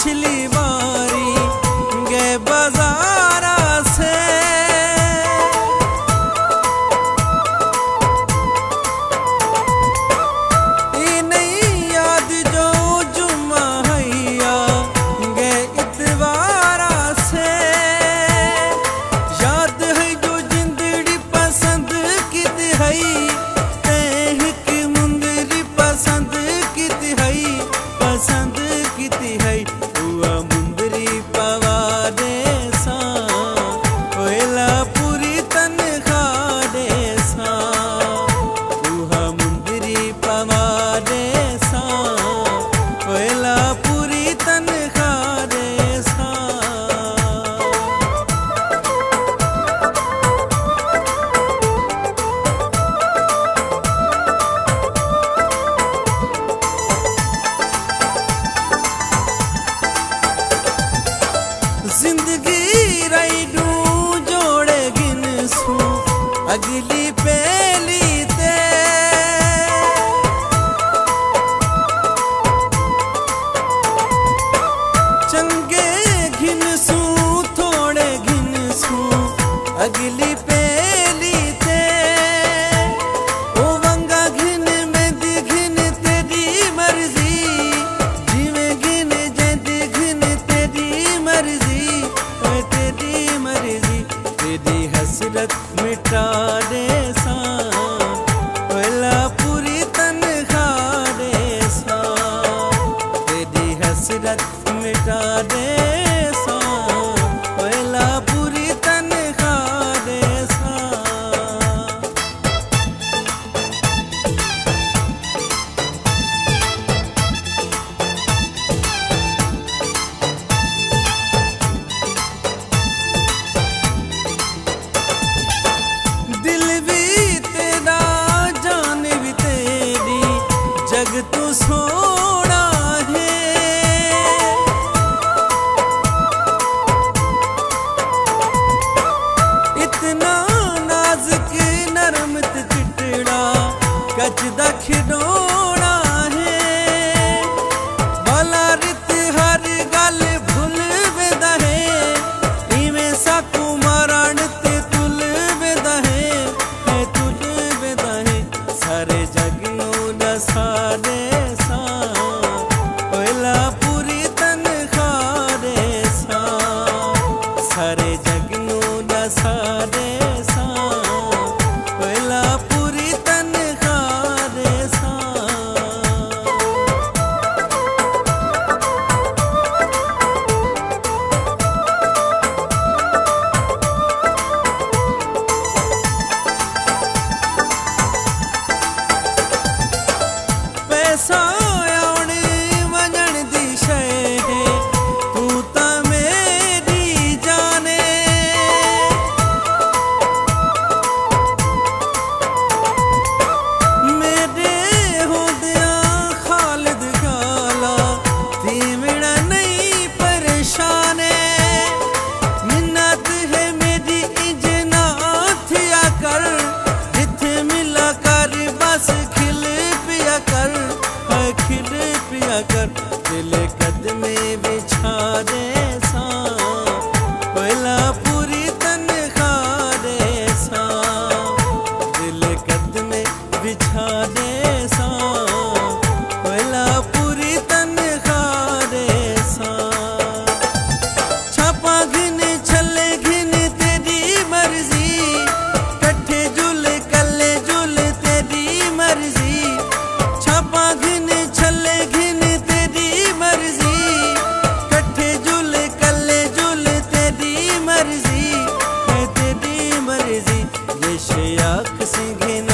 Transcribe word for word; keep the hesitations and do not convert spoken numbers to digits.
पिछली बारी गए बाजारा से, ये नहीं याद जो जुम्मा हैया गए इतवारा से, याद है जो जिंदड़ी पसंद कित हई तहक मुंदरी पसंद कित हई पसंद कित हई हुआ मुंदरी पवा दे सा कोयला पूरी तनखा दे सा, हुआ मुंदरी पवा दे सा कोयला पूरी तनखा दे सा। जिंदगी रैडू जोड़े गिनसू अगली पहली ते, चंगे घिनसू थोड़े घिनसू अगली पहली ते, ओ वंगा घिन में दी घिन तेरी मर्जी जिवें घिन जैंदी घिन तेरी मर्जी तेरी मर्जी, तेरी हसरत मिटा दे सा कोयला पूरी तनखा दे सा, तेरी हसरत मिटा दे सा कोयला पूरी तनखा दे सा। दिल भी तेरा जान भी तेरी जग तू सोना है, इतना नाजुक नरमत चिटड़ा कच दा खिडौना है, बाला रित हर गल भुल वेंदा है इवें साकू मारण ते तुल वेंदा है तुल वेंदा है, सारे जग नूं दसा दे सा कोयला पूरी तनखा दे सा, सारे जग नूं दसा दे सा कोयला पूरी तनखा दे सा। पैसा आने वजन दी शय है तू ता मेरी जाने, मेरे होंदिया खालिद गाला ती मेरा नहीं परेशान है, मिन्नत है मेरी इजना थिया कर जिथे मिला कर बस खिल पिया कर खिल पिया कर, दिल कदमे बिछा दे सा कोयला पूरी तनखा दे सा, दिल कदमे बिछा दे सा कोयला पूरी तनखा दे सा। छापा घिन छले घिन तेरी मर्जी कट्ठे जुल कल्ले जुल तेरी मर्जी, छापा घिन छले घिन तेरी मर्जी कट्ठे जुल कल्ले जुल तेरी मर्जी है तेरी मर्जी, ये शयाक सी घिन